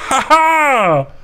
Haha!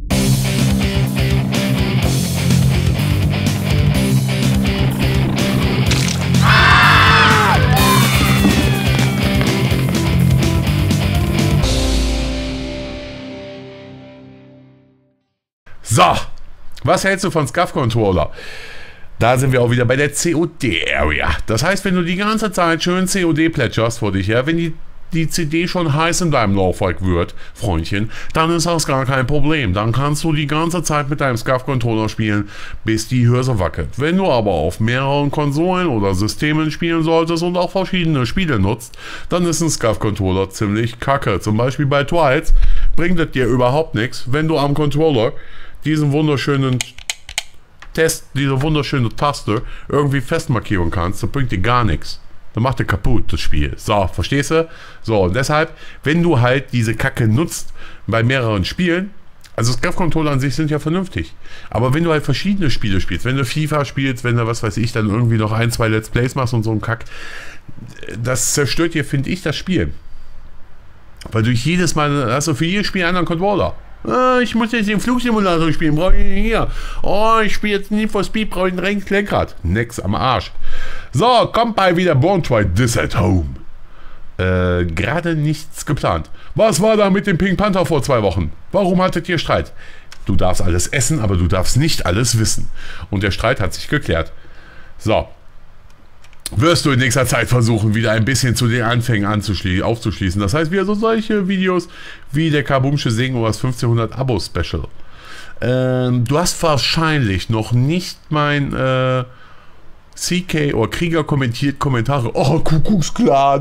So, was hältst du von SCUF Controller? Da sind wir auch wieder bei der COD-Area. Das heißt, wenn du die ganze Zeit schön COD plätscherst vor dich her, wenn die CD schon heiß in deinem Laufwerk wird, Freundchen, dann ist das gar kein Problem. Dann kannst du die ganze Zeit mit deinem SCUF Controller spielen, bis die Hülse wackelt. Wenn du aber auf mehreren Konsolen oder Systemen spielen solltest und auch verschiedene Spiele nutzt, dann ist ein SCUF Controller ziemlich kacke. Zum Beispiel bei Trials bringt es dir überhaupt nichts, wenn du am Controller diesen wunderschönen diese wunderschöne Taste irgendwie festmarkieren kannst. Das bringt dir gar nichts. Dann macht er kaputt, das Spiel. So, verstehst du? So, und deshalb, wenn du halt diese Kacke nutzt bei mehreren Spielen, also SCUF-Controller an sich sind ja vernünftig, aber wenn du halt verschiedene Spiele spielst, wenn du FIFA spielst, wenn du, was weiß ich, dann irgendwie noch ein, zwei Let's Plays machst und so einen Kack, das zerstört dir, finde ich, das Spiel. Weil du jedes Mal, hast du für jedes Spiel einen anderen Controller. Ich muss jetzt den Flugsimulator spielen, brauche ich hier. Oh, ich spiele jetzt Need for Speed, brauche ich ein Lenkrad. Nix am Arsch. So, kommt bei wieder Born Try This at Home. Gerade nichts geplant. Was war da mit dem Pink Panther vor 2 Wochen? Warum hattet ihr Streit? Du darfst alles essen, aber du darfst nicht alles wissen. Und der Streit hat sich geklärt. So. Wirst du in nächster Zeit versuchen, wieder ein bisschen zu den Anfängen aufzuschließen. Das heißt, wieder so solche Videos wie der Kabumsche Sing oder das 1500 Abo-Special. Du hast wahrscheinlich noch nicht mein CK oder Krieger kommentiert Kommentare, oh, Kuckucksklan,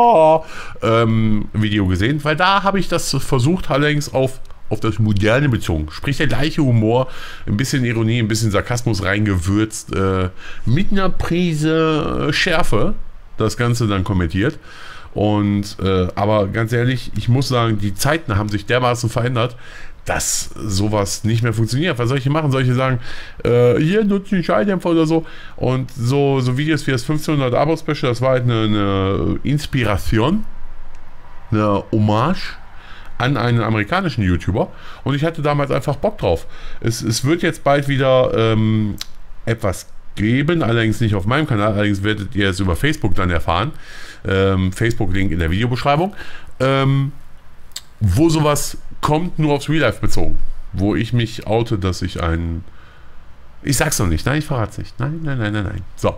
Video gesehen, weil da habe ich das versucht, allerdings auf das Moderne bezogen. Sprich, der gleiche Humor, ein bisschen Ironie, ein bisschen Sarkasmus reingewürzt, mit einer Prise Schärfe das Ganze dann kommentiert. Und, aber ganz ehrlich, ich muss sagen, die Zeiten haben sich dermaßen verändert, dass sowas nicht mehr funktioniert. Was soll ich hier machen? Soll ich hier sagen, hier nutzt einen Schalldämpfer oder so? Und so Videos wie das 1500 Abo-Special, das war halt eine Inspiration, eine Hommage an einen amerikanischen YouTuber und ich hatte damals einfach Bock drauf. Es wird jetzt bald wieder etwas geben, allerdings nicht auf meinem Kanal, allerdings werdet ihr es über Facebook dann erfahren. Facebook-Link in der Videobeschreibung. Wo sowas kommt, nur aufs Real Life bezogen. Wo ich mich oute, dass ich ich sag's noch nicht, nein, ich verrat's nicht. Nein. So.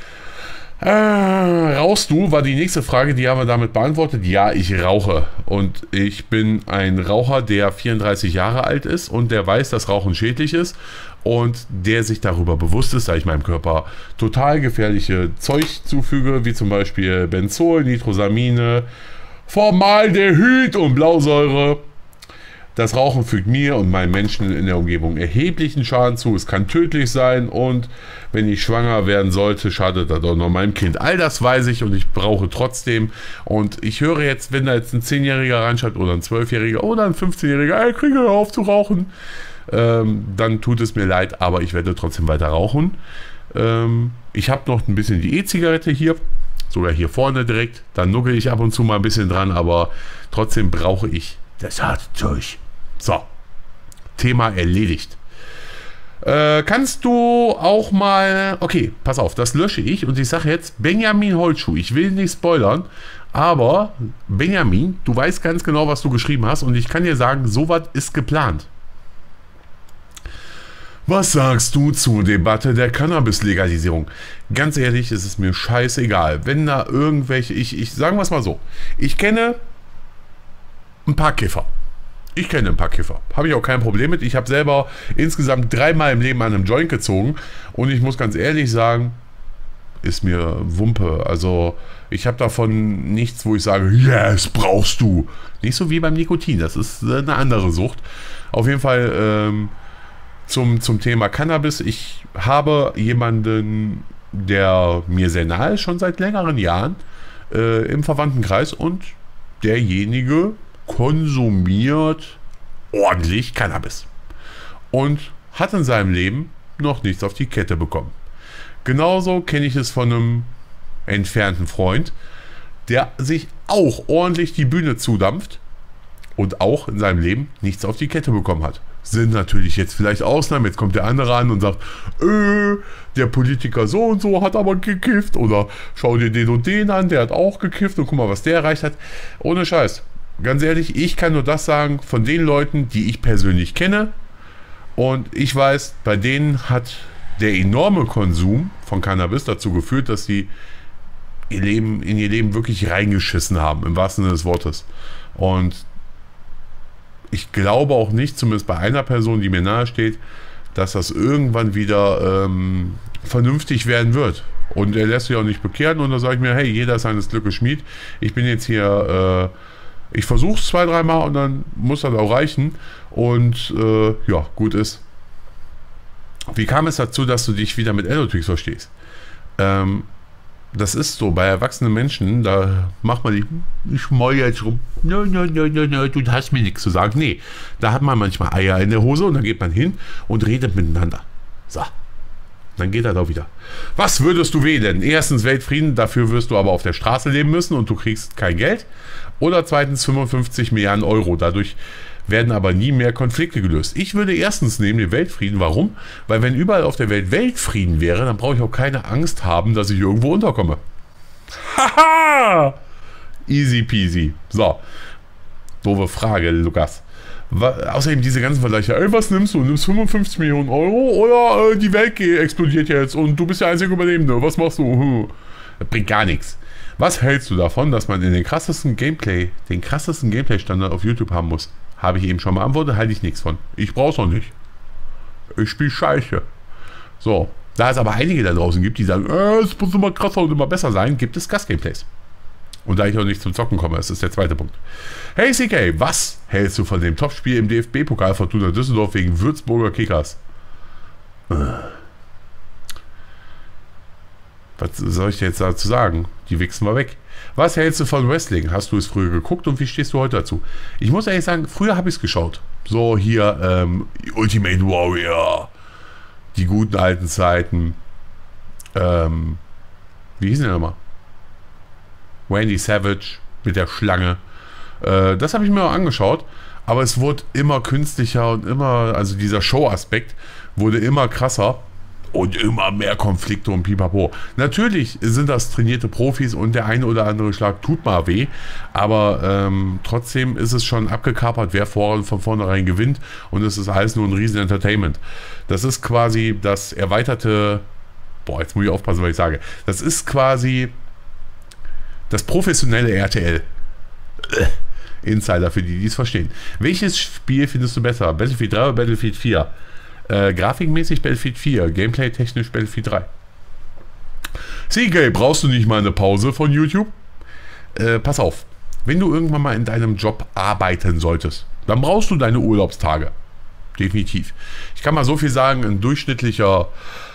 Rauchst du, war die nächste Frage, die haben wir damit beantwortet. Ja, ich rauche und ich bin ein Raucher, der 34 Jahre alt ist und der weiß, dass Rauchen schädlich ist und der sich darüber bewusst ist, da ich meinem Körper total gefährliche Zeug zufüge, wie zum Beispiel Benzol, Nitrosamine, Formaldehyd und Blausäure. Das Rauchen fügt mir und meinen Menschen in der Umgebung erheblichen Schaden zu. Es kann tödlich sein und wenn ich schwanger werden sollte, schadet das auch noch meinem Kind. All das weiß ich und ich brauche trotzdem. Und ich höre jetzt, wenn da jetzt ein 10-Jähriger reinschaut oder ein 12-Jähriger oder ein 15-Jähriger, ey, kriege hör auf zu rauchen, dann tut es mir leid, aber ich werde trotzdem weiter rauchen. Ich habe noch ein bisschen die E-Zigarette hier, sogar hier vorne direkt. Da nuckel ich ab und zu mal ein bisschen dran, aber trotzdem brauche ich das harte Zeug. So, Thema erledigt. Kannst du auch mal... Okay, pass auf, das lösche ich und ich sage jetzt Benjamin Holtschuh. Ich will nicht spoilern, aber Benjamin, du weißt ganz genau, was du geschrieben hast und ich kann dir sagen, sowas ist geplant. Was sagst du zur Debatte der Cannabis-Legalisierung? Ganz ehrlich, es ist mir scheißegal. Wenn da irgendwelche... Sagen wir es mal so. Ich kenne ein paar Kiffer. Habe ich auch kein Problem mit. Ich habe selber insgesamt 3-mal im Leben an einem Joint gezogen und ich muss ganz ehrlich sagen, ist mir Wumpe. Also ich habe davon nichts, wo ich sage, yes, brauchst du. Nicht so wie beim Nikotin, das ist eine andere Sucht. Auf jeden Fall zum Thema Cannabis. Ich habe jemanden, der mir sehr nahe ist, schon seit längeren Jahren im Verwandtenkreis und derjenige konsumiert ordentlich Cannabis und hat in seinem Leben noch nichts auf die Kette bekommen. Genauso kenne ich es von einem entfernten Freund, der sich auch ordentlich die Bühne zudampft, und auch in seinem Leben nichts auf die Kette bekommen hat. Sind natürlich jetzt vielleicht Ausnahmen, jetzt kommt der andere an und sagt, der Politiker so und so hat aber gekifft, oder schau dir den und den an, der hat auch gekifft und guck mal, was der erreicht hat. Ohne Scheiß. Ganz ehrlich, ich kann nur das sagen von den Leuten, die ich persönlich kenne, und ich weiß, bei denen hat der enorme Konsum von Cannabis dazu geführt, dass sie in ihr Leben wirklich reingeschissen haben, im wahrsten Sinne des Wortes. Und ich glaube auch nicht, zumindest bei einer Person, die mir nahe steht, dass das irgendwann wieder vernünftig werden wird. Und er lässt sich auch nicht bekehren, und da sage ich mir, hey, jeder ist seines Glückes Schmied. Ich bin jetzt hier, ich versuche es 2-3 Mal und dann muss das auch reichen. Und ja, gut ist. Wie kam es dazu, dass du dich wieder mit Elotrix verstehst? Das ist so, bei erwachsenen Menschen, da macht man nicht, ich mal jetzt rum, no, du hast mir nichts zu sagen. Nee, da hat man manchmal Eier in der Hose, und dann geht man hin und redet miteinander. So, dann geht er da wieder. Was würdest du wählen? Erstens Weltfrieden, dafür wirst du aber auf der Straße leben müssen und du kriegst kein Geld. Oder zweitens 55 Milliarden Euro, dadurch werden aber nie mehr Konflikte gelöst. Ich würde erstens nehmen den Weltfrieden. Warum? Weil wenn überall auf der Welt Weltfrieden wäre, dann brauche ich auch keine Angst haben, dass ich irgendwo unterkomme. Haha! Easy peasy. So. Doofe Frage, Lukas. Außerdem diese ganzen Vergleiche. Ey, was nimmst du? Nimmst 55 Millionen Euro oder die Welt explodiert jetzt und du bist der einzige Überlebende. Was machst du? Das bringt gar nichts. Was hältst du davon, dass man den krassesten Gameplay-Standard auf YouTube haben muss? Habe ich eben schon beantwortet, halte ich nichts von. Ich brauch's noch nicht. Ich spiele Scheiße. So, da es aber einige da draußen gibt, die sagen, es muss immer krasser und immer besser sein, gibt es Gast-Gameplays. Und da ich auch nicht zum Zocken komme, das ist der zweite Punkt. Hey CK, was hältst du von dem Topspiel im DFB-Pokal Fortuna Düsseldorf wegen Würzburger Kickers? Was soll ich dir jetzt dazu sagen? Die wichsen wir weg. Was hältst du von Wrestling? Hast du es früher geguckt und wie stehst du heute dazu? Ich muss ehrlich sagen, früher habe ich es geschaut. So hier Ultimate Warrior, die guten alten Zeiten. Wie hieß denn der nochmal? Randy Savage mit der Schlange. Das habe ich mir auch angeschaut, aber es wurde immer künstlicher und immer, also dieser Show-Aspekt wurde immer krasser. Und immer mehr Konflikte und pipapo. Natürlich sind das trainierte Profis und der eine oder andere Schlag tut mal weh, aber trotzdem ist es schon abgekapert, wer von vornherein gewinnt, und es ist alles nur ein riesen Entertainment. Das ist quasi das erweiterte, jetzt muss ich aufpassen, was ich sage, das ist quasi das professionelle RTL. Insider für die es verstehen. Welches Spiel findest du besser? Battlefield 3 oder Battlefield 4? Grafikmäßig Battlefield 4, Gameplay-technisch Battlefield 3. CK, brauchst du nicht mal eine Pause von YouTube? Pass auf, wenn du irgendwann mal in deinem Job arbeiten solltest, dann brauchst du deine Urlaubstage. Definitiv. Ich kann mal so viel sagen, ein durchschnittlicher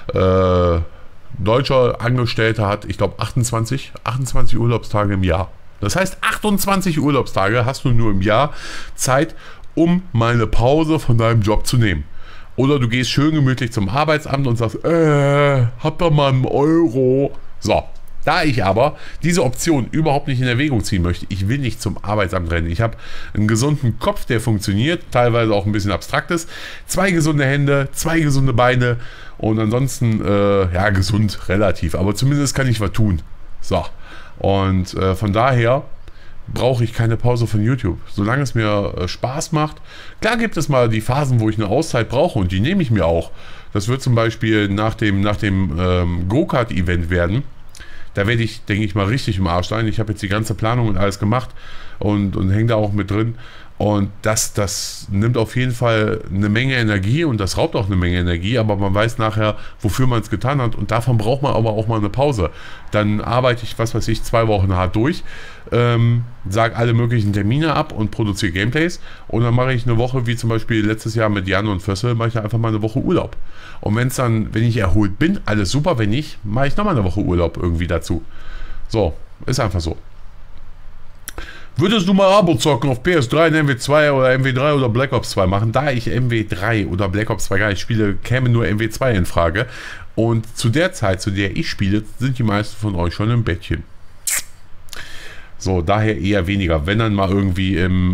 deutscher Angestellter hat, ich glaube, 28 Urlaubstage im Jahr. Das heißt, 28 Urlaubstage hast du nur im Jahr Zeit, um mal eine Pause von deinem Job zu nehmen. Oder du gehst schön gemütlich zum Arbeitsamt und sagst, hab doch mal einen Euro. So, da ich aber diese Option überhaupt nicht in Erwägung ziehen möchte, ich will nicht zum Arbeitsamt rennen. Ich habe einen gesunden Kopf, der funktioniert, teilweise auch ein bisschen abstrakt ist. 2 gesunde Hände, 2 gesunde Beine und ansonsten, ja, gesund relativ. Aber zumindest kann ich was tun. So, und von daher brauche ich keine Pause von YouTube, solange es mir Spaß macht. Klar gibt es mal die Phasen, wo ich eine Auszeit brauche, und die nehme ich mir auch. Das wird zum Beispiel nach dem Go-Kart-Event werden. Da werde ich, denke ich mal, richtig im Arsch sein. Ich habe jetzt die ganze Planung und alles gemacht und hänge da auch mit drin. Und das nimmt auf jeden Fall eine Menge Energie, und das raubt auch eine Menge Energie, aber man weiß nachher, wofür man es getan hat, und davon braucht man aber auch mal eine Pause. Dann arbeite ich, 2 Wochen hart durch, sage alle möglichen Termine ab und produziere Gameplays, und dann mache ich eine Woche, wie zum Beispiel letztes Jahr mit Jan und Fössel, mache ich einfach mal eine Woche Urlaub. Und wenn ich erholt bin, alles super, wenn nicht, mache ich nochmal eine Woche Urlaub irgendwie dazu. So, ist einfach so. Würdest du mal Abo zocken auf PS3, MW2 oder MW3 oder Black Ops 2 machen? Da ich MW3 oder Black Ops 2 gar nicht spiele, käme nur MW2 in Frage. Und zu der Zeit, zu der ich spiele, sind die meisten von euch schon im Bettchen. So, daher eher weniger. Wenn dann mal irgendwie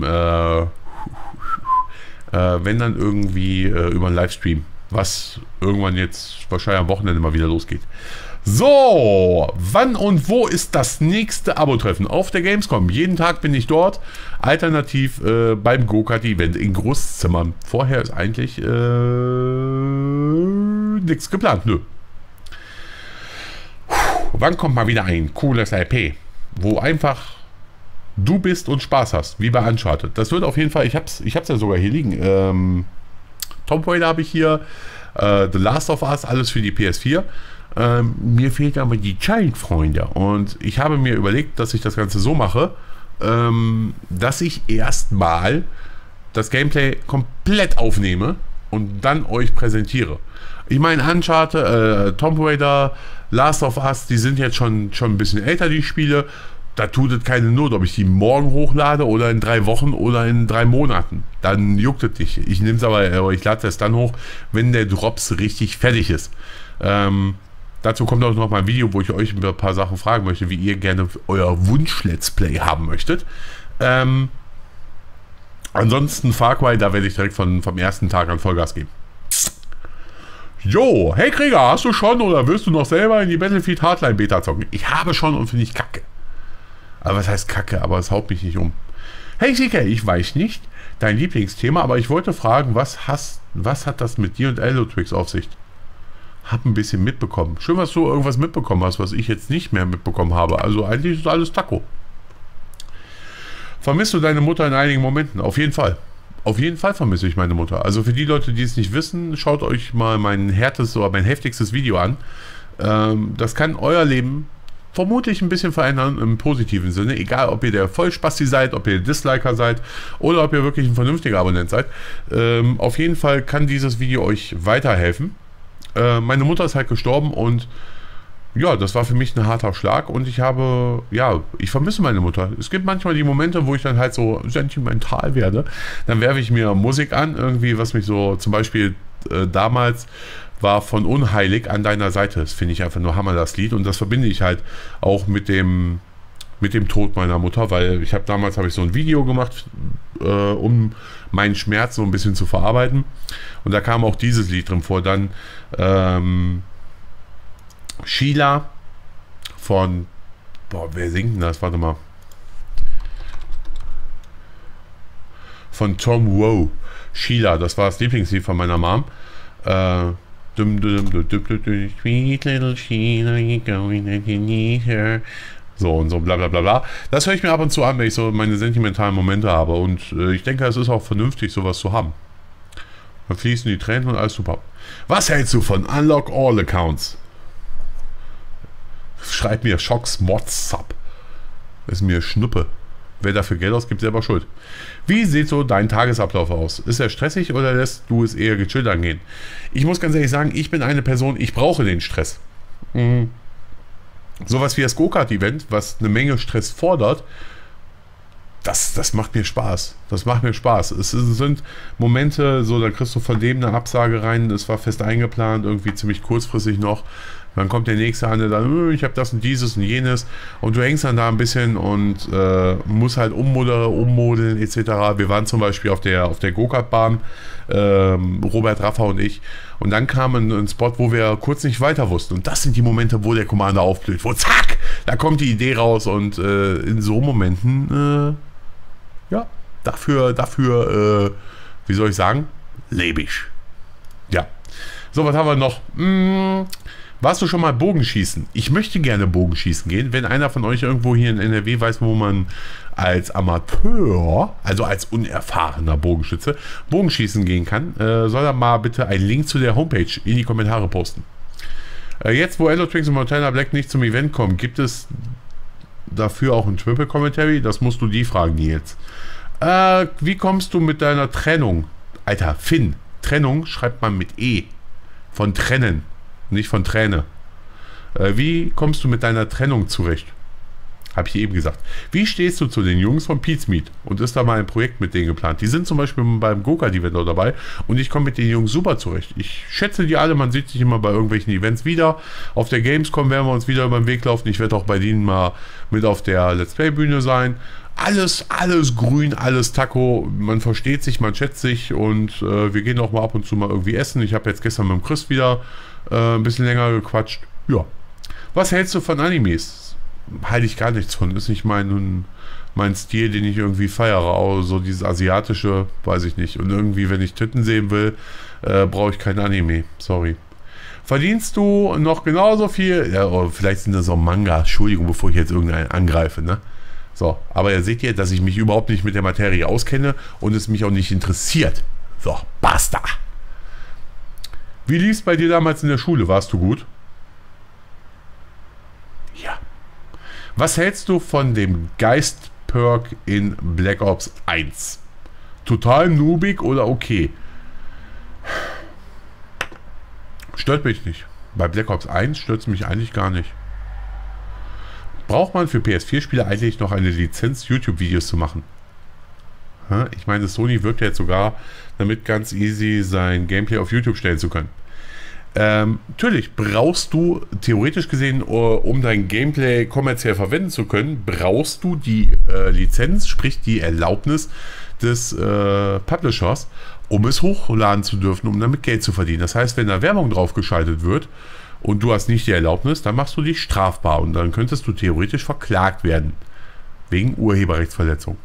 über einen Livestream, was irgendwann jetzt wahrscheinlich am Wochenende mal wieder losgeht. So, wann und wo ist das nächste Abo-Treffen? Auf der Gamescom. Jeden Tag bin ich dort. Alternativ beim Go-Kart-Event in Großzimmern. Vorher ist eigentlich nichts geplant. Nö. Wann kommt mal wieder ein cooles RP, wo einfach du bist und Spaß hast, wie bei Uncharted. Das wird auf jeden Fall, ich hab's ja sogar hier liegen. Tomb Raider habe ich hier, The Last of Us, alles für die PS4. Mir fehlt aber die Child, Freunde. Und ich habe mir überlegt, dass ich das Ganze so mache, dass ich erstmal das Gameplay komplett aufnehme und dann euch präsentiere. Ich meine, Uncharted, Tomb Raider, Last of Us, die sind jetzt schon ein bisschen älter, die Spiele. Da tut es keine Not, ob ich die morgen hochlade oder in 3 Wochen oder in 3 Monaten. Dann juckt es nicht. Ich nehme es aber, ich lade es dann hoch, wenn der Drops richtig fertig ist. Dazu kommt auch noch mal ein Video, wo ich euch ein paar Sachen fragen möchte, wie ihr gerne euer Wunsch-Let's Play haben möchtet. Ansonsten Far Cry, da werde ich direkt vom ersten Tag an Vollgas geben. Jo, hey Krieger, hast du schon oder willst du noch selber in die Battlefield Hardline Beta zocken? Ich habe schon und finde ich kacke. Aber was heißt kacke, aber es haut mich nicht um. Hey CK, ich weiß nicht dein Lieblingsthema, aber ich wollte fragen, was hat das mit dir und Elotrix auf sich? Hab ein bisschen mitbekommen. Schön, dass du irgendwas mitbekommen hast, was ich jetzt nicht mehr mitbekommen habe. Also eigentlich ist alles Taco. Vermisst du deine Mutter in einigen Momenten? Auf jeden Fall. Auf jeden Fall vermisse ich meine Mutter. Also für die Leute, die es nicht wissen, schaut euch mal mein heftigstes Video an. Das kann euer Leben vermutlich ein bisschen verändern im positiven Sinne. Egal, ob ihr der Vollspasti seid, ob ihr Disliker seid oder ob ihr wirklich ein vernünftiger Abonnent seid. Auf jeden Fall kann dieses Video euch weiterhelfen. Meine Mutter ist halt gestorben und ja, das war für mich ein harter Schlag und ich vermisse meine Mutter. Es gibt manchmal die Momente, wo ich dann halt so sentimental werde. Dann werfe ich mir Musik an, irgendwie, was mich so, zum Beispiel damals war von Unheilig an deiner Seite. Das finde ich einfach nur Hammer, das Lied. Und das verbinde ich halt auch mit dem Tod meiner Mutter, weil damals habe ich so ein Video gemacht, um meinen Schmerz so ein bisschen zu verarbeiten. Und da kam auch dieses Lied drin vor. Dann Sheila von, wer singt denn das? Warte mal. Von Tom Woe. Sheila, das war das Lieblingslied von meiner Mom. Sweet little Sheila, you're going and you need her. So und so, bla bla bla bla. Das höre ich mir ab und zu an, wenn ich so meine sentimentalen Momente habe. Und ich denke, es ist auch vernünftig, sowas zu haben. Dann fließen die Tränen und alles super. Was hältst du von Unlock All Accounts? Schreib mir Shocks Mods Sub. Ist mir Schnuppe. Wer dafür Geld ausgibt, selber schuld. Wie sieht so dein Tagesablauf aus? Ist er stressig oder lässt du es eher gechillt angehen? Ich muss ganz ehrlich sagen, ich bin eine Person, ich brauche den Stress. Sowas wie das Go-Kart-Event, was eine Menge Stress fordert, das macht mir Spaß. Das macht mir Spaß. Es sind Momente, so da kriegst du von dem eine Absage rein, es war fest eingeplant, irgendwie ziemlich kurzfristig noch. Dann kommt der nächste an, der dann, ich habe das und dieses und jenes. Und du hängst dann da ein bisschen und musst halt ummodeln etc. Wir waren zum Beispiel auf der Go-Kart-Bahn, Robert, Rafa und ich. Und dann kam ein Spot, wo wir kurz nicht weiter wussten. Und das sind die Momente, wo der Commander aufblüht. Wo zack, da kommt die Idee raus. Und in so Momenten, dafür, wie soll ich sagen, lebe ich. Ja. So, was haben wir noch? Warst du schon mal Bogenschießen? Ich möchte gerne Bogenschießen gehen. Wenn einer von euch irgendwo hier in NRW weiß, wo man als Amateur, also als unerfahrener Bogenschütze, Bogenschießen gehen kann, soll er mal bitte einen Link zu der Homepage in die Kommentare posten. Jetzt, wo Elotrix und Montana Black nicht zum Event kommen, gibt es dafür auch ein Triple Commentary? Das musst du die fragen, Nils. Wie kommst du mit deiner Trennung? Alter, Finn, Trennung schreibt man mit E. Von trennen. Nicht von Träne. Wie kommst du mit deiner Trennung zurecht? Habe ich eben gesagt. Wie stehst du zu den Jungs von Pete's Meat? Und ist da mal ein Projekt mit denen geplant? Die sind zum Beispiel beim Go-Kart-Event noch dabei und ich komme mit den Jungs super zurecht. Ich schätze die alle, man sieht sich immer bei irgendwelchen Events wieder. Auf der Gamescom werden wir uns wieder über den Weg laufen. Ich werde auch bei denen mal mit auf der Let's Play-Bühne sein. Alles grün, alles Taco. Man versteht sich, man schätzt sich und wir gehen auch mal ab und zu mal irgendwie essen. Ich habe jetzt gestern mit dem Chris wieder ein bisschen länger gequatscht. Ja. Was hältst du von Animes? Halte ich gar nichts von. Ist nicht mein Stil, den ich irgendwie feiere. Auch so dieses asiatische, weiß ich nicht. Und irgendwie, wenn ich Titten sehen will, brauche ich kein Anime. Sorry. Verdienst du noch genauso viel? Ja, oder vielleicht sind das auch Manga. Entschuldigung, bevor ich jetzt irgendeinen angreife, ne? So, aber ihr seht ja, dass ich mich überhaupt nicht mit der Materie auskenne und es mich auch nicht interessiert. So, basta. Wie lief es bei dir damals in der Schule? Warst du gut? Ja. Was hältst du von dem Geist-Perk in Black Ops 1? Total noobig oder okay? Stört mich nicht. Bei Black Ops 1 stört es mich eigentlich gar nicht. Braucht man für PS4-Spieler eigentlich noch eine Lizenz, YouTube-Videos zu machen? Ich meine, Sony wirkt ja jetzt sogar damit ganz easy sein Gameplay auf YouTube stellen zu können. Natürlich brauchst du, theoretisch gesehen, um dein Gameplay kommerziell verwenden zu können, brauchst du die Lizenz, sprich die Erlaubnis des Publishers, um es hochladen zu dürfen, um damit Geld zu verdienen. Das heißt, wenn da Werbung drauf geschaltet wird und du hast nicht die Erlaubnis, dann machst du dich strafbar und dann könntest du theoretisch verklagt werden. Wegen Urheberrechtsverletzung.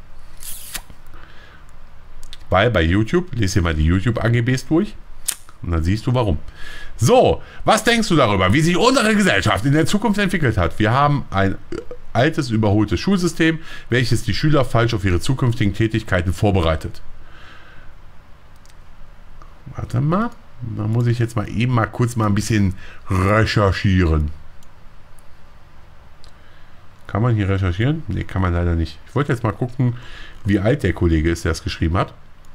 Weil bei YouTube, lese dir mal die YouTube-AGBs durch und dann siehst du warum. So, was denkst du darüber, wie sich unsere Gesellschaft in der Zukunft entwickelt hat? Wir haben ein altes, überholtes Schulsystem, welches die Schüler falsch auf ihre zukünftigen Tätigkeiten vorbereitet. Warte mal, da muss ich jetzt mal eben kurz ein bisschen recherchieren. Kann man hier recherchieren? Ne, kann man leider nicht. Ich wollte jetzt mal gucken, wie alt der Kollege ist, der es geschrieben hat.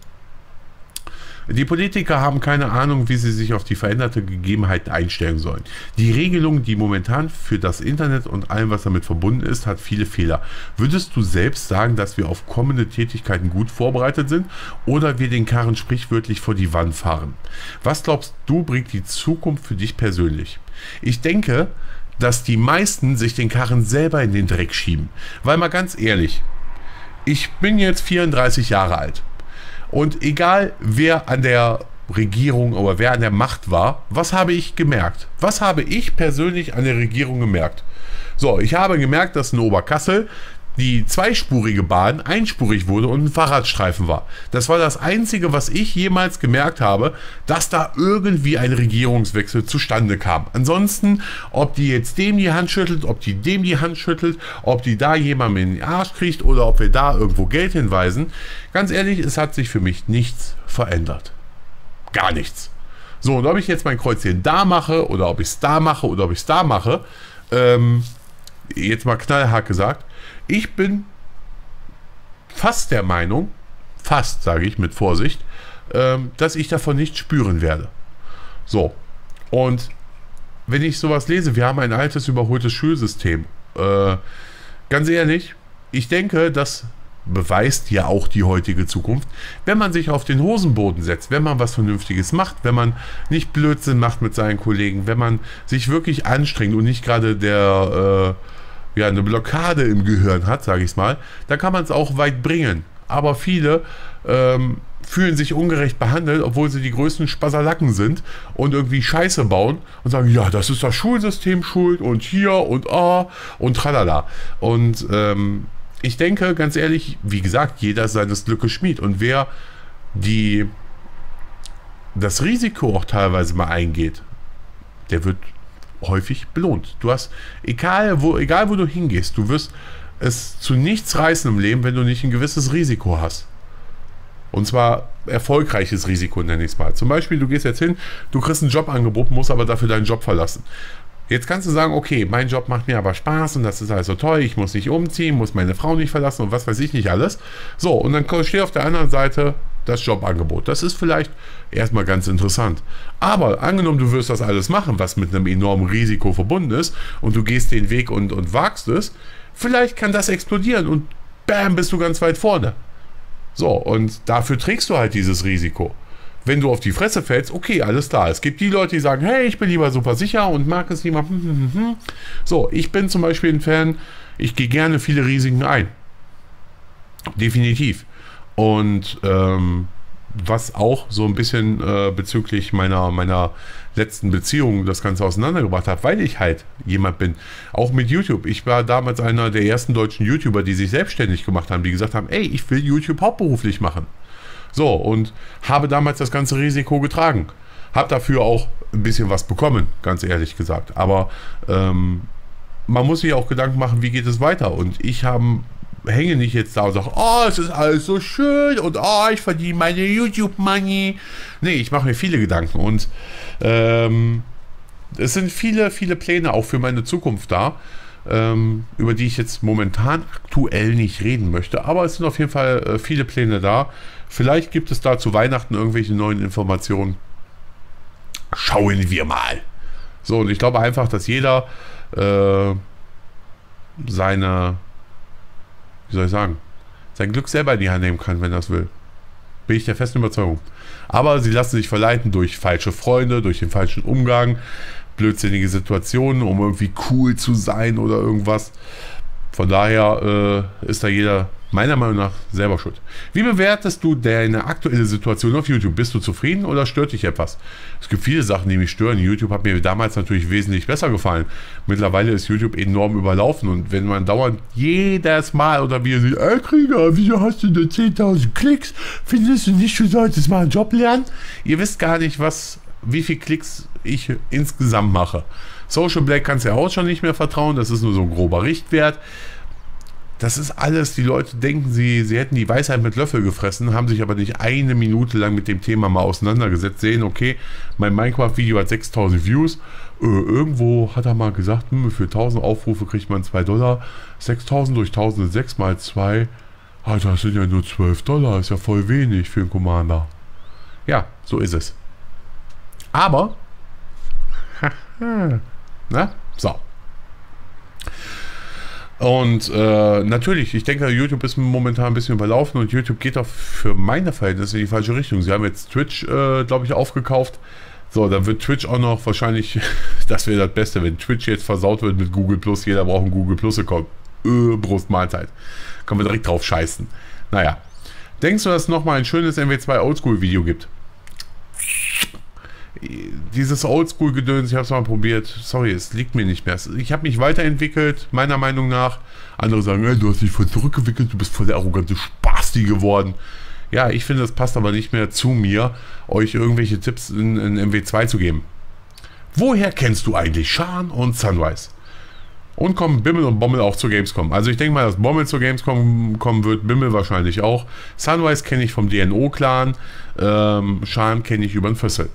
Die Politiker haben keine Ahnung, wie sie sich auf die veränderte Gegebenheiten einstellen sollen. Die Regelung, die momentan für das Internet und allem, was damit verbunden ist, hat viele Fehler. Würdest du selbst sagen, dass wir auf kommende Tätigkeiten gut vorbereitet sind oder wir den Karren sprichwörtlich vor die Wand fahren? Was glaubst du, bringt die Zukunft für dich persönlich? Ich denke, dass die meisten sich den Karren selber in den Dreck schieben. Weil mal ganz ehrlich, ich bin jetzt 34 Jahre alt. Und egal, wer an der Regierung oder wer an der Macht war, was habe ich gemerkt? Was habe ich persönlich an der Regierung gemerkt? So, ich habe gemerkt, dass in Oberkassel die zweispurige Bahn einspurig wurde und ein Fahrradstreifen war. Das war das Einzige, was ich jemals gemerkt habe, dass da irgendwie ein Regierungswechsel zustande kam. Ansonsten, ob die jetzt dem die Hand schüttelt, ob die dem die Hand schüttelt, ob die da jemanden in den Arsch kriegt oder ob wir da irgendwo Geld hinweisen, ganz ehrlich, es hat sich für mich nichts verändert. Gar nichts. So, und ob ich jetzt mein Kreuzchen da mache oder ob ich es da mache oder ob ich es da mache, jetzt mal knallhart gesagt, ich bin fast der Meinung, fast sage ich mit Vorsicht, dass ich davon nichts spüren werde. So, und wenn ich sowas lese, wir haben ein altes, überholtes Schulsystem. Ganz ehrlich, ich denke, das beweist ja auch die heutige Zukunft, wenn man sich auf den Hosenboden setzt, wenn man was Vernünftiges macht, wenn man nicht Blödsinn macht mit seinen Kollegen, wenn man sich wirklich anstrengt und nicht gerade eine Blockade im Gehirn hat, sage ich es mal, dann kann man es auch weit bringen. Aber viele fühlen sich ungerecht behandelt, obwohl sie die größten Spasalacken sind und irgendwie Scheiße bauen und sagen, ja, das ist das Schulsystem schuld und hier und und tralala. Und ich denke, ganz ehrlich, wie gesagt, jeder seines Glückes Schmied. Und wer das Risiko auch teilweise mal eingeht, der wird häufig belohnt. Du hast, egal wo du hingehst, du wirst es zu nichts reißen im Leben, wenn du nicht ein gewisses Risiko hast. Und zwar erfolgreiches Risiko, nenne ich es mal. Zum Beispiel, du gehst jetzt hin, du kriegst ein Jobangebot, musst aber dafür deinen Job verlassen. Jetzt kannst du sagen, okay, mein Job macht mir aber Spaß und das ist alles so toll, ich muss nicht umziehen, muss meine Frau nicht verlassen und was weiß ich nicht alles. So, und dann steht auf der anderen Seite das Jobangebot. Das ist vielleicht erstmal ganz interessant. Aber angenommen, du wirst das alles machen, was mit einem enormen Risiko verbunden ist und du gehst den Weg und wagst es, Vielleicht kann das explodieren und bam, bist du ganz weit vorne. So, und dafür trägst du halt dieses Risiko. Wenn du auf die Fresse fällst, okay, alles klar. Es gibt die Leute, die sagen, hey, ich bin lieber super sicher und mag es lieber. So, ich bin zum Beispiel ein Fan, ich gehe gerne viele Risiken ein. Definitiv. Und was auch so ein bisschen bezüglich meiner letzten Beziehung das Ganze auseinandergebracht hat, weil ich halt jemand bin, auch mit YouTube. Ich war damals einer der ersten deutschen YouTuber, die sich selbstständig gemacht haben, die gesagt haben, ey, ich will YouTube hauptberuflich machen. So, und habe damals das ganze Risiko getragen. Habe dafür auch ein bisschen was bekommen, ganz ehrlich gesagt. Aber man muss sich auch Gedanken machen, wie geht es weiter. Und ich hänge nicht jetzt da und sage, oh, es ist alles so schön und oh, ich verdiene meine YouTube-Money. Nee, ich mache mir viele Gedanken und es sind viele, viele Pläne auch für meine Zukunft da, über die ich jetzt momentan aktuell nicht reden möchte. Aber es sind auf jeden Fall viele Pläne da. Vielleicht gibt es da zu Weihnachten irgendwelche neuen Informationen. Schauen wir mal. So, und ich glaube einfach, dass jeder sein Glück selber in die Hand nehmen kann, wenn er es will. Bin ich der festen Überzeugung. Aber sie lassen sich verleiten durch falsche Freunde, durch den falschen Umgang, blödsinnige Situationen, um irgendwie cool zu sein oder irgendwas. Von daher ist da jeder meiner Meinung nach selber schuld. Wie bewertest du deine aktuelle Situation auf YouTube? Bist du zufrieden oder stört dich etwas? Es gibt viele Sachen, die mich stören. YouTube hat mir damals natürlich wesentlich besser gefallen. Mittlerweile ist YouTube enorm überlaufen und wenn man dauernd jedes Mal oder wie ihr seht, Krieger, wieso hast du nur 10.000 Klicks? Findest du nicht, du solltest mal einen Job lernen? Ihr wisst gar nicht, wie viel Klicks ich insgesamt mache. Social Black kannst du ja auch schon nicht mehr vertrauen, das ist nur so ein grober Richtwert. Das ist alles, die Leute denken, sie hätten die Weisheit mit Löffel gefressen, haben sich aber nicht eine Minute lang mit dem Thema mal auseinandergesetzt, sehen, okay, mein Minecraft-Video hat 6.000 Views, irgendwo hat er mal gesagt, für 1.000 Aufrufe kriegt man $2, 6.000 durch 1.000 sind 6 mal 2, das sind ja nur $12, ist ja voll wenig für einen Commander. Ja, so ist es. Aber, na, so. Und natürlich, ich denke, YouTube ist momentan ein bisschen überlaufen und YouTube geht auch für meine Verhältnisse in die falsche Richtung. Sie haben jetzt Twitch, glaube ich, aufgekauft. So, dann wird Twitch auch noch wahrscheinlich, das wäre das Beste, wenn Twitch jetzt versaut wird mit Google Plus. Jeder braucht einen Google Plus-Account. Brustmahlzeit. Können wir direkt drauf scheißen. Naja. Denkst du, dass es nochmal ein schönes MW2 Oldschool-Video gibt? Dieses Oldschool-Gedöns, ich habe es mal probiert, sorry, es liegt mir nicht mehr. Ich habe mich weiterentwickelt, meiner Meinung nach. Andere sagen, hey, du hast dich voll zurückentwickelt, du bist voll der arrogante Spasti geworden. Ja, ich finde, das passt aber nicht mehr zu mir, euch irgendwelche Tipps in MW2 zu geben. Woher kennst du eigentlich Shan und Sunrise? Und kommen Bimmel und Bommel auch zur Gamescom? Also ich denke mal, dass Bommel zur Gamescom kommen wird, Bimmel wahrscheinlich auch. Sunrise kenne ich vom DNO-Clan, Shan kenne ich über den Füssel.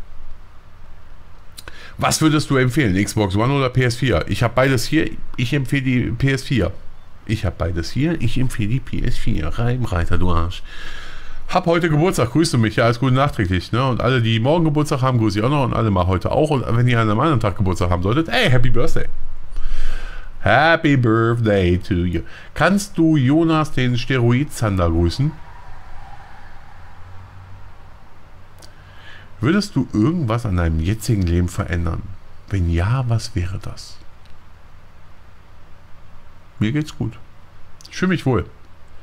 Was würdest du empfehlen? Xbox One oder PS4? Ich habe beides hier. Ich empfehle die PS4. Ich habe beides hier. Ich empfehle die PS4. Reimreiter, du Arsch. Hab heute Geburtstag. Grüße mich. Ja, alles Gute nachträglich. Ne? Und alle, die morgen Geburtstag haben, grüße ich auch noch. Und alle mal heute auch. Und wenn ihr an einem anderen Tag Geburtstag haben solltet, hey, Happy Birthday. Happy Birthday to you. Kannst du Jonas den Steroid-Zander grüßen? Würdest du irgendwas an deinem jetzigen Leben verändern? Wenn ja, was wäre das? Mir geht's gut. Ich fühle mich wohl.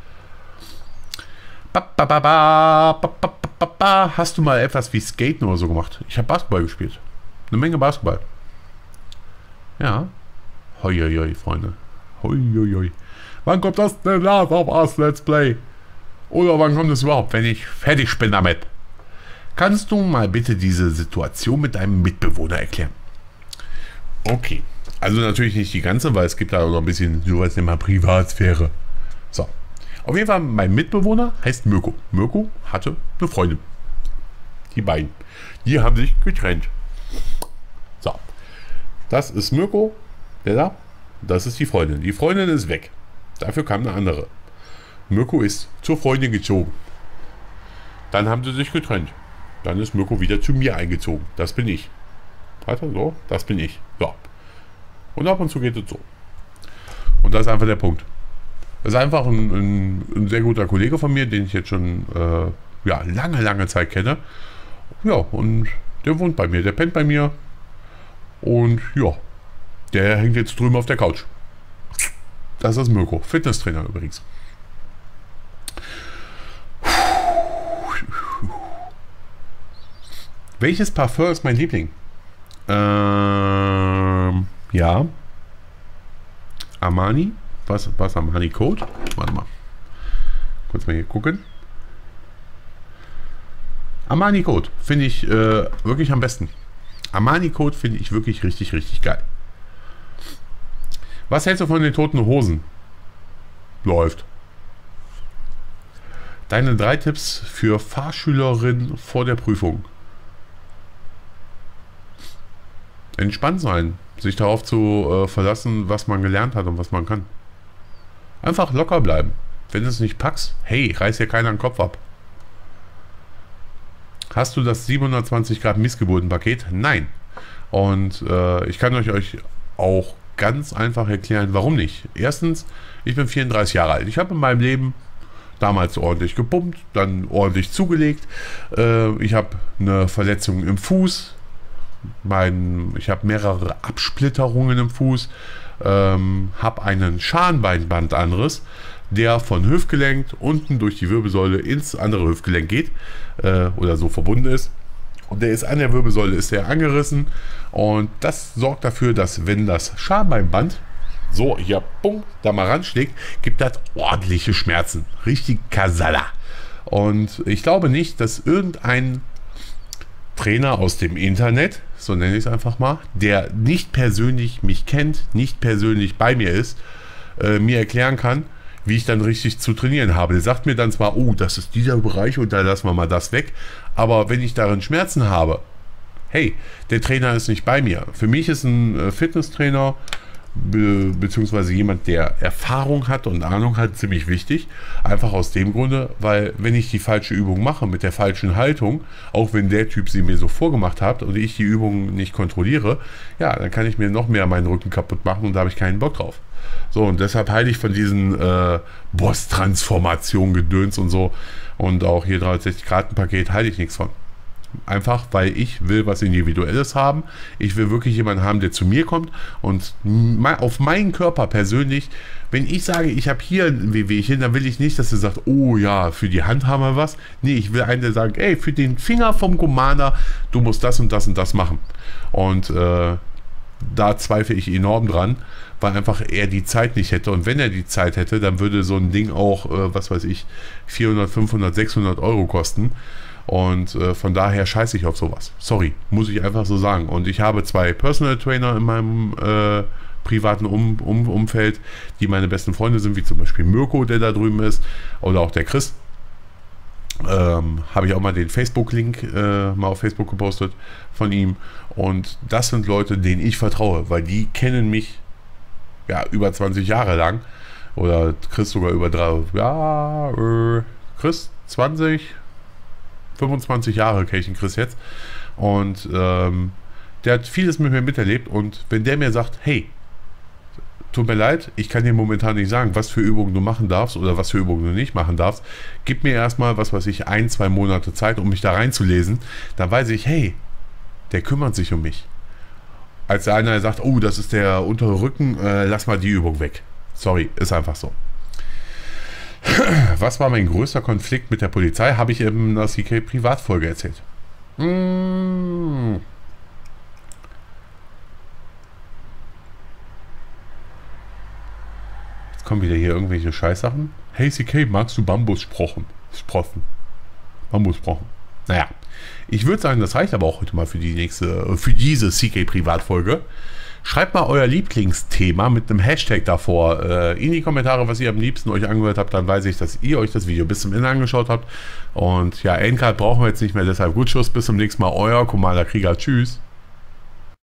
Hast du mal etwas wie Skaten oder so gemacht? Ich habe Basketball gespielt. Eine Menge Basketball. Ja. Hoi, hoi, hoi, Freunde. Hoi, hoi, hoi. Wann kommt das denn Last of Us Let's Play? Oder wann kommt es überhaupt, wenn ich fertig bin damit? Kannst du mal bitte diese Situation mit deinem Mitbewohner erklären? Okay. Also natürlich nicht die ganze, weil es gibt da noch ein bisschen sowas in der Privatsphäre. So. Auf jeden Fall, mein Mitbewohner heißt Mirko. Mirko hatte eine Freundin. Die beiden. Die haben sich getrennt. So. Das ist Mirko. Der da. Das ist die Freundin. Die Freundin ist weg. Dafür kam eine andere. Mirko ist zur Freundin gezogen. Dann haben sie sich getrennt. Dann ist Mirko wieder zu mir eingezogen. Das bin ich. Warte, so, das bin ich. So. Und ab und zu geht es so. Und das ist einfach der Punkt. Das ist einfach ein sehr guter Kollege von mir, den ich jetzt schon ja, lange Zeit kenne. Ja, und der wohnt bei mir, der pennt bei mir. Und ja, der hängt jetzt drüben auf der Couch. Das ist Mirko, Fitnesstrainer übrigens. Welches Parfum ist mein Liebling? Ja. Armani. Was Armani Code? Warte mal. Kurz mal hier gucken. Armani Code finde ich wirklich am besten. Armani Code finde ich wirklich richtig geil. Was hältst du von den Toten Hosen? Läuft. Deine 3 Tipps für Fahrschülerin vor der Prüfung. Entspannt sein, sich darauf zu verlassen, was man gelernt hat und was man kann. Einfach locker bleiben. Wenn du es nicht packst, hey, reiß dir keiner den Kopf ab. Hast du das 720 Grad Missgeburtenpaket? Nein. Und ich kann euch auch ganz einfach erklären, warum nicht. Erstens, ich bin 34 Jahre alt. Ich habe in meinem Leben damals ordentlich gepumpt, dann ordentlich zugelegt. Ich habe eine Verletzung im Fuß. Ich habe mehrere Absplitterungen im Fuß. Habe einen Schalenbeinbandanriss, der von Hüftgelenk unten durch die Wirbelsäule ins andere Hüftgelenk geht oder so verbunden ist. Und der ist an der Wirbelsäule, ist der angerissen. Und das sorgt dafür, dass wenn das Schalenbeinband so hier da mal ranschlägt, gibt das ordentliche Schmerzen. Richtig Kasala. Und ich glaube nicht, dass irgendein Trainer aus dem Internet, so nenne ich es einfach mal, der nicht persönlich mich kennt, nicht persönlich bei mir ist, mir erklären kann, wie ich dann richtig zu trainieren habe. Der sagt mir dann zwar, oh, das ist dieser Bereich und da lassen wir mal das weg, aber wenn ich darin Schmerzen habe, hey, der Trainer ist nicht bei mir. Für mich ist ein Fitnesstrainer beziehungsweise jemand, der Erfahrung hat und Ahnung hat, ziemlich wichtig. Einfach aus dem Grunde, weil wenn ich die falsche Übung mache mit der falschen Haltung, auch wenn der Typ sie mir so vorgemacht hat und ich die Übung nicht kontrolliere, ja, dann kann ich mir noch mehr meinen Rücken kaputt machen und da habe ich keinen Bock drauf. So, und deshalb halte ich von diesen Boss-Transformation Gedöns und so und auch hier 360-Grad-Paket halte ich nichts von. Einfach, weil ich will was Individuelles haben. Ich will wirklich jemanden haben, der zu mir kommt und auf meinen Körper persönlich, wenn ich sage, ich habe hier ein Wehwehchen, dann will ich nicht, dass er sagt, oh ja, für die Hand haben wir was. Nee, ich will einen, der sagt, ey, für den Finger vom Commander, du musst das und das und das machen. Und da zweifle ich enorm dran, weil einfach er die Zeit nicht hätte. Und wenn er die Zeit hätte, dann würde so ein Ding auch, was weiß ich, 400, 500, 600 Euro kosten. Und von daher scheiße ich auf sowas. Sorry, muss ich einfach so sagen. Und ich habe 2 Personal Trainer in meinem privaten Umfeld, die meine besten Freunde sind, wie zum Beispiel Mirko, der da drüben ist, oder auch der Chris. Habe ich auch mal den Facebook-Link mal auf Facebook gepostet von ihm. Und das sind Leute, denen ich vertraue, weil die kennen mich ja über 20 Jahre lang. Oder Chris sogar über 3. Ja, Chris 20, 25 Jahre kenne ich den Chris jetzt. Und der hat vieles mit mir miterlebt. Und wenn der mir sagt, hey, tut mir leid, ich kann dir momentan nicht sagen, was für Übungen du machen darfst oder was für Übungen du nicht machen darfst. Gib mir erstmal, was weiß ich, 1, 2 Monate Zeit, um mich da reinzulesen. Dann weiß ich, hey, der kümmert sich um mich. Als einer sagt, oh, das ist der untere Rücken, lass mal die Übung weg. Sorry, ist einfach so. Was war mein größter Konflikt mit der Polizei? Habe ich in der CK-Privatfolge erzählt. Jetzt kommen wieder hier irgendwelche Scheißsachen. Hey CK, magst du Bambussprossen? Bambussprochen. Naja, ich würde sagen, das reicht aber auch heute mal für diese CK-Privatfolge. Schreibt mal euer Lieblingsthema mit einem Hashtag davor in die Kommentare, was ihr am liebsten euch angehört habt. Dann weiß ich, dass ihr euch das Video bis zum Ende angeschaut habt. Und ja, Endcard brauchen wir jetzt nicht mehr, deshalb gut Schuss. Bis zum nächsten Mal. Euer Commander Krieger. Tschüss.